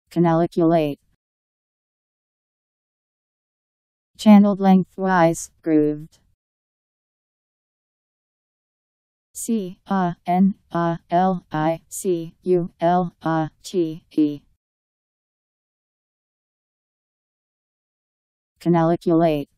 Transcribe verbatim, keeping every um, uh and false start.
Canaliculate. Channeled lengthwise, grooved. C A N A L I C U L A T E. Canaliculate.